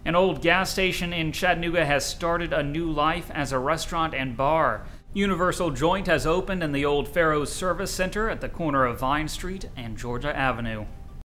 An old gas station in Chattanooga has started a new life as a restaurant and bar. Universal Joint has opened in the old Farrows Service Center at the corner of Vine Street and Georgia Avenue.